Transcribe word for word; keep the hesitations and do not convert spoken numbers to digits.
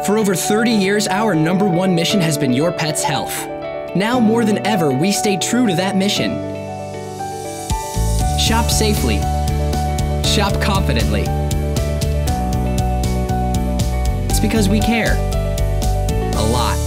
For over thirty years, our number one mission has been your pet's health. Now more than ever, we stay true to that mission. Shop safely. Shop confidently. It's because we care. A lot.